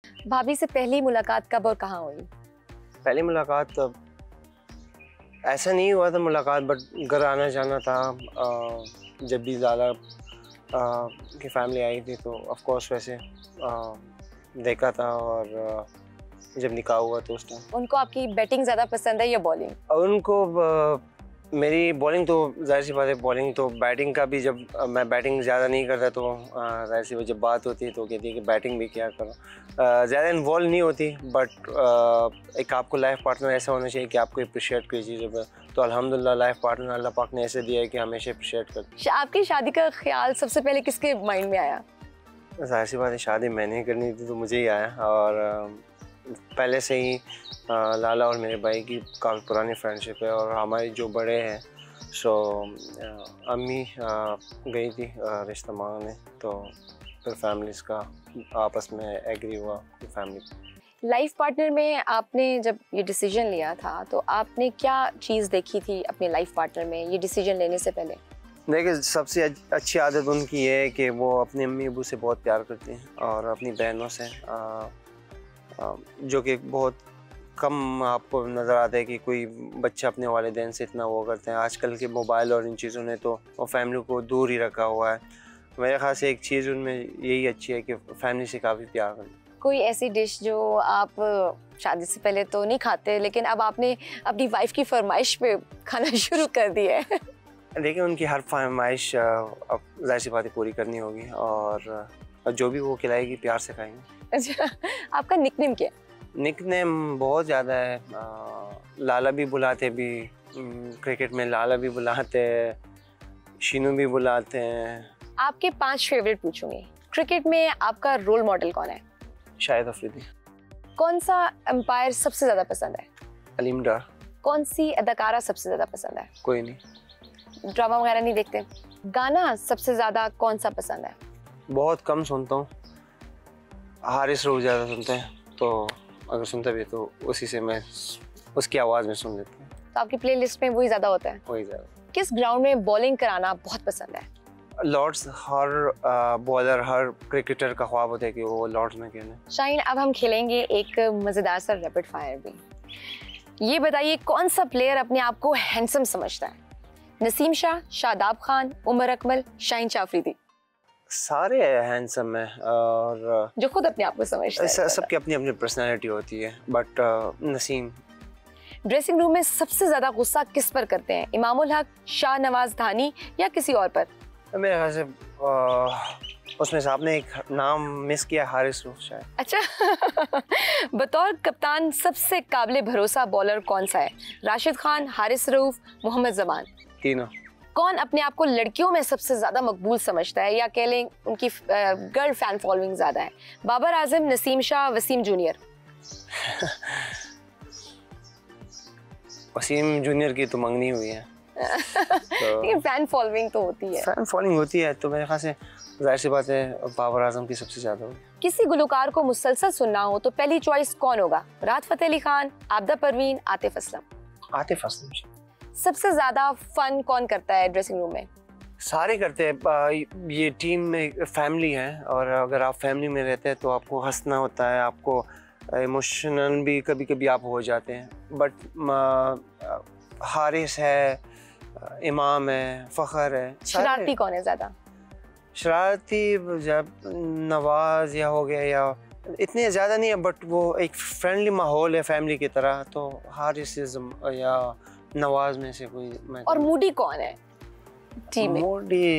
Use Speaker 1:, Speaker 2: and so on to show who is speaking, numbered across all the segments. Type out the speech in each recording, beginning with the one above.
Speaker 1: भाभी से पहली मुलाकात कब और कहाँ हुई?
Speaker 2: पहली मुलाकात ऐसा नहीं हुआ था मुलाकात, बट घर आना जाना था। जब भी ज़्यादा की फैमिली आई थी तो ऑफ कोर्स वैसे देखा था, और जब निकाह हुआ तो उस टाइम।
Speaker 1: उनको आपकी बैटिंग ज़्यादा पसंद है या बॉलिंग?
Speaker 2: उनको मेरी बॉलिंग तो जाहिर सी बात है, बॉलिंग तो बैटिंग का भी, जब मैं बैटिंग ज़्यादा नहीं करता तो जाहिर सी बात जब बात होती है तो कहती है कि बैटिंग भी क्या करो। ज़्यादा इन्वॉल्व नहीं होती, बट एक आपको लाइफ पार्टनर ऐसा होना चाहिए कि आपको अप्रिशिएट कोई चीज़ों पर। तो अल्हम्दुलिल्लाह लाइफ पार्टनर अल्लाह पाक ने ऐसे दिया है कि हमेशा अप्रिशिएट करते।
Speaker 1: आपकी शादी का ख्याल सबसे पहले किसके माइंड में आया?
Speaker 2: जाहिर सी बात है, शादी मैंने करनी थी तो मुझे ही आया, और पहले से ही लाला और मेरे भाई की काफ़ी पुरानी फ्रेंडशिप है, और हमारे जो बड़े हैं सो अम्मी गई थी रिश्ता मांगने, तो फिर फैमिलीज़ का आपस में एग्री हुआ कि फैमिली।
Speaker 1: लाइफ पार्टनर में आपने जब ये डिसीजन लिया था तो आपने क्या चीज़ देखी थी अपने लाइफ पार्टनर में ये डिसीजन लेने से पहले?
Speaker 2: देखिए, सबसे अच्छी आदत उनकी ये है कि वो अपने अम्मी अबू से बहुत प्यार करते हैं, और अपनी बहनों से, जो कि बहुत कम आपको नज़र आता है कि कोई बच्चा अपने वालिदैन से इतना वो करते हैं। आजकल के मोबाइल और इन चीज़ों ने तो वो फैमिली को दूर ही रखा हुआ है। मेरे ख्याल से एक चीज़ उनमें यही अच्छी है कि फैमिली से काफ़ी प्यार करते हैं।
Speaker 1: कोई ऐसी डिश जो आप शादी से पहले तो नहीं खाते लेकिन अब आपने अपनी वाइफ की फरमाइश पे खाना शुरू कर दिया है?
Speaker 2: देखिए, उनकी हर फरमाइश अब जाहिर सी बातें पूरी करनी होगी, और जो भी वो खिलाएगी प्यार से खाएंगे।
Speaker 1: अच्छा, आपका निकनेम क्या है?
Speaker 2: निकनेम बहुत ज़्यादा है। लाला भी बुलाते, भी क्रिकेट में लाला भी बुलाते हैं, शीनू भी बुलाते हैं।
Speaker 1: आपके 5 फेवरेट पूछूंगी। क्रिकेट में आपका रोल मॉडल कौन है?
Speaker 2: शाहिद अफरीदी।
Speaker 1: कौन सा एम्पायर सबसे ज़्यादा पसंद है?
Speaker 2: अलीम डार।
Speaker 1: कौन सी अदाकारा सबसे ज़्यादा पसंद है?
Speaker 2: कोई नहीं।
Speaker 1: ड्रामा वगैरह नहीं देखते? गाना सबसे ज़्यादा कौन सा पसंद है?
Speaker 2: बहुत कम सुनता हूँ, हारिस रऊफ ज़्यादा सुनते हैं, तो अगर सुनता भी तो उसी से मैं उसकी आवाज़ में सुन लेता हूँ।
Speaker 1: तो आपकी प्लेलिस्ट में वही ज़्यादा होता है?
Speaker 2: वही ज़्यादा।
Speaker 1: किस ग्राउंड में बॉलिंग कराना बहुत पसंद है?
Speaker 2: लॉर्ड्स। हर बॉलर, हर क्रिकेटर का ख्वाब होता है कि वो लॉर्ड्स में खेले।
Speaker 1: शाहीन, अब हम खेलेंगे एक मज़ेदार सा रैपिड फायर भी। ये बताइए, कौन सा प्लेयर अपने आप को हैंडसम समझता है? नसीम शाह, शादाब खान, उमर अकमल, शाहीन आफरीदी?
Speaker 2: सारे हैंडसम है, और
Speaker 1: जो खुद अपने आप को समझता है।
Speaker 2: सबकी अपनी अपनी पर्सनैलिटी होती है, बट नसीम।
Speaker 1: ड्रेसिंग रूम में सबसे ज़्यादा गुस्सा किस पर करते हैं? इमामुल हक, शाहनवाज धानी या किसी और पर?
Speaker 2: मेरे ख्याल से उसमें से आपने एक नाम मिस किया, हारिस रऊफ शायद।
Speaker 1: अच्छा। बतौर कप्तान सबसे काबिल भरोसा बॉलर कौन सा है? राशिद खान, हारिस रऊफ, मोहम्मद जमान?
Speaker 2: तीनों।
Speaker 1: कौन अपने आप को लड़कियों में सबसे ज्यादा मकबूल समझता है, या कह लें उनकी गर्ल फैन फॉलोइंग ज्यादा है? बाबर आजम, नसीम शाह, वसीम जूनियर?
Speaker 2: वसीम जूनियर की तो मंगनी हुई है।
Speaker 1: तो फैन फॉलोइंग तो होती है।
Speaker 2: फैन फॉलोइंग होती है, तो मेरे ख्याल से जाहिर सी बात है बाबर आजम की सबसे ज्यादा होगी।
Speaker 1: किसी गुलकार को मुसलसल सुनना हो तो पहली चॉइस कौन होगा? राहत फतेह अली खान, आबिदा परवीन, आतिफ असलम?
Speaker 2: आतिफ असलम।
Speaker 1: सबसे ज्यादा फन कौन करता है ड्रेसिंग रूम में?
Speaker 2: सारे करते हैं। ये टीम में फैमिली है, और अगर आप फैमिली में रहते हैं तो आपको हंसना होता है, आपको इमोशनल भी कभी कभी आप हो जाते हैं। बट हारिस है, इमाम है, फ़खर है।
Speaker 1: शरारती कौन है ज्यादा?
Speaker 2: शरारती जब नवाज या हो गया, या इतने ज़्यादा नहीं है, बट वो एक फ्रेंडली माहौल है फैमिली की तरह, तो हारिस या नवाज में से कोई।
Speaker 1: और मूडी कौन है टीम में?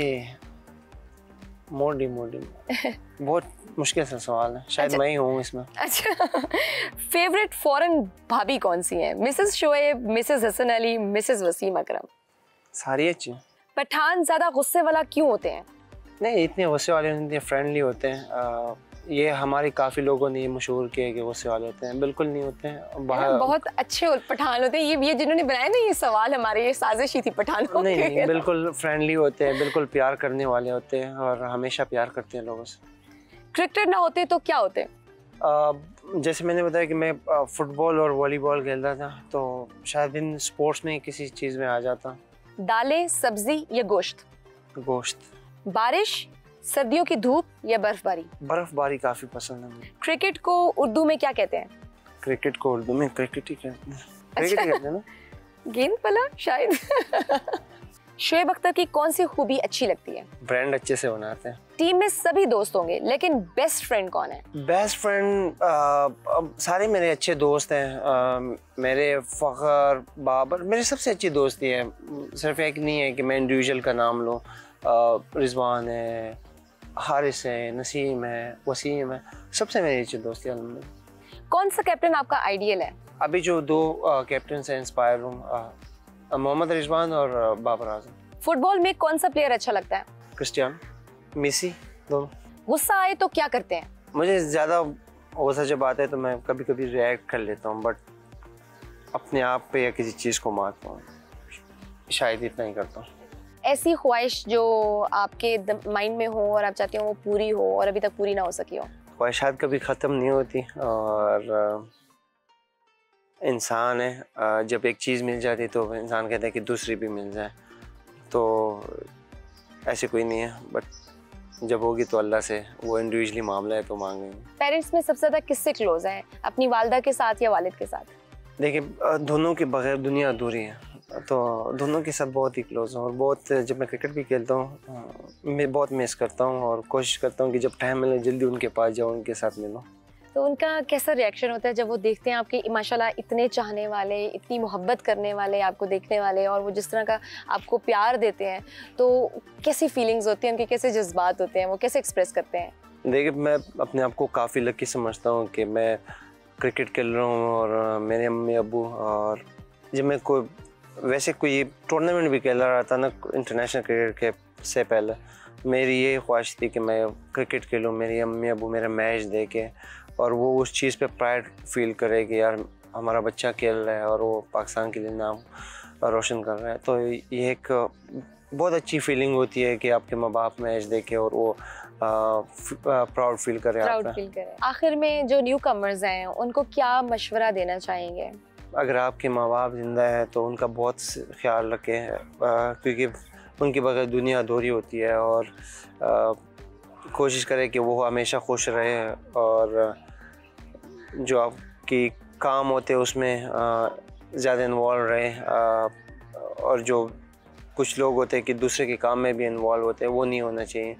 Speaker 2: मोडी बहुत मुश्किल सा सवाल है, शायद मैं ही हूँ इसमें।
Speaker 1: अच्छा। फेवरेट फॉरेन भाभी कौन सी है? Mrs Shoaib, Mrs Hasan Ali, Mrs Wasim Akram?
Speaker 2: सारी अच्छी।
Speaker 1: पठान ज्यादा गुस्से वाला क्यों होते हैं?
Speaker 2: नहीं, इतने गुस्से वाले नहीं, इतने फ्रेंडली होते हैं। ये हमारे काफ़ी लोगों ने ये मशहूर किया कि गुस्से वाले होते हैं। बिल्कुल नहीं होते हैं।
Speaker 1: बहुत अच्छे पठान होते हैं। ये जिन्होंने बनाया ना ये सवाल, हमारे ये साजिश ही थी पठानों की।
Speaker 2: नहीं, बिल्कुल फ्रेंडली होते हैं, बिल्कुल प्यार करने वाले होते हैं, और हमेशा प्यार करते हैं लोगों से।
Speaker 1: क्रिकेटर ना होते तो क्या होते?
Speaker 2: जैसे मैंने बताया कि मैं फुटबॉल और वॉलीबॉल खेलता था, तो शायद इन स्पोर्ट्स में किसी चीज़ में आ जाता।
Speaker 1: दालें, सब्जी या गोश्त?
Speaker 2: गोश्त।
Speaker 1: बारिश, सर्दियों की धूप या बर्फबारी?
Speaker 2: बर्फबारी काफ़ी पसंद है मुझे।
Speaker 1: क्रिकेट को उर्दू में क्या कहते हैं?
Speaker 2: क्रिकेट को उर्दू में क्रिकेट ही कहते हैं। क्रिकेट ही कहते हैं ना?
Speaker 1: गेंद पला शायद। शोएब अख्तर की कौन सी खूबी अच्छी लगती है?
Speaker 2: ब्रांड अच्छे से बनाते हैं।
Speaker 1: टीम में सभी दोस्त होंगे, लेकिन बेस्ट फ्रेंड कौन है?
Speaker 2: बेस्ट फ्रेंड सारे मेरे अच्छे दोस्त हैं। मेरे फ़खर, बाबर मेरे सबसे अच्छी दोस्ती है। सिर्फ एक नहीं है कि मैं इंडिविजुअल का नाम लूँ। रिजवान है, हारिस है, नसीम है, वसीम है, सबसे मेरी अच्छी दोस्ती है।
Speaker 1: कौन सा कैप्टन आपका आइडियल है?
Speaker 2: अभी जो दो कैप्टन से इंस्पायर हूँ, मोहम्मद रिजवान और बाबर आजम।
Speaker 1: फुटबॉल में कौन सा प्लेयर अच्छा लगता है?
Speaker 2: क्रिस्टियानो, मेसी, दोनों।
Speaker 1: गुस्सा आए तो क्या करते हैं?
Speaker 2: मुझे ज़्यादा गुस्सा जब आता है तो मैं कभी कभी रिएक्ट कर लेता हूँ, बट अपने आप पे या किसी चीज़ को मारता हूँ, शायद इतना ही करता हूँ।
Speaker 1: ऐसी ख्वाहिश जो आपके माइंड में हो और आप चाहते हो वो पूरी हो और अभी तक पूरी ना हो सकी हो?
Speaker 2: ख्वाहिशात कभी ख़त्म नहीं होती, और इंसान है, जब एक चीज़ मिल जाती तो इंसान कहता है कि दूसरी भी मिल जाए, तो ऐसे कोई नहीं है, बट जब होगी तो अल्लाह से, वो इंडिविजुअली मामला है तो मांगेंगे।
Speaker 1: पेरेंट्स में सबसे ज़्यादा किससे क्लोज हैं, अपनी वालिदा के साथ या वालिद के साथ?
Speaker 2: देखिए, दोनों के बगैर दुनिया अधूरी है, तो दोनों के साथ बहुत ही क्लोज हूँ। और बहुत, जब मैं क्रिकेट भी खेलता हूँ, मैं बहुत मिस करता हूँ और कोशिश करता हूँ कि जब टाइम मिले जल्दी उनके पास जाऊँ, उनके साथ मिलूँ।
Speaker 1: तो उनका कैसा रिएक्शन होता है जब वो देखते हैं आपके माशाल्लाह इतने चाहने वाले, इतनी मोहब्बत करने वाले, आपको देखने वाले, और वो जिस तरह का आपको प्यार देते हैं, तो कैसी फीलिंग्स होती हैं उनके, कैसे जज्बात होते हैं, वो कैसे एक्सप्रेस करते हैं?
Speaker 2: देखिए, मैं अपने आप को काफ़ी लकी समझता हूँ कि मैं क्रिकेट खेल रहा हूँ और मेरे अम्मी अब्बू, और जब मैं कोई टूर्नामेंट भी खेल रहा था ना, इंटरनेशनल क्रिकेट के से पहले, मेरी ये ख्वाहिश थी कि मैं क्रिकेट खेलूँ, मेरी अम्मी अब्बू मेरा मैच देखे और वो उस चीज़ पे प्राइड फील करे कि यार हमारा बच्चा खेल रहा है और वो पाकिस्तान के लिए नाम रोशन कर रहा है। तो ये एक बहुत अच्छी फीलिंग होती है कि आपके माँ बाप मैच देखे और वो प्राउड फील करे।
Speaker 1: आखिर में जो न्यू कमर्स हैं उनको क्या मशवरा देना चाहेंगे?
Speaker 2: अगर आपके माँ बाप जिंदा है तो उनका बहुत ख्याल रखें, क्योंकि उनके बगैर दुनिया अधूरी होती है, और कोशिश करें कि वो हमेशा खुश रहे, और जो आपकी काम होते हैं उसमें ज़्यादा इन्वॉल्व रहे, और जो कुछ लोग होते हैं कि दूसरे के काम में भी इन्वॉल्व होते हैं, वो नहीं होना चाहिए।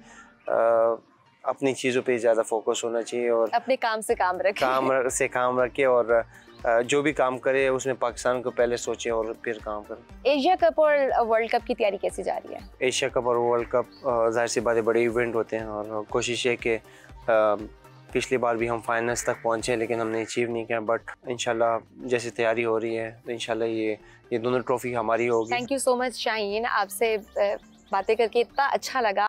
Speaker 2: अपनी चीज़ों पे ज़्यादा फोकस होना चाहिए और
Speaker 1: अपने काम से काम
Speaker 2: रखे, और जो भी काम करे उसमें पाकिस्तान को पहले सोचे और फिर काम करे।
Speaker 1: एशिया कप और वर्ल्ड कप की तैयारी कैसी जा रही है?
Speaker 2: एशिया कप और वर्ल्ड कप जाहिर सी बात है बड़े इवेंट होते हैं, और कोशिश है कि पिछली बार भी हम फाइनल्स तक पहुंचे लेकिन हमने अचीव नहीं किया, बट इंशाल्लाह जैसे तैयारी हो रही है तो इंशाल्लाह ये दोनों ट्रॉफी हमारी होगी।
Speaker 1: Thank you so much Shaheen, आपसे बातें करके इतना अच्छा लगा।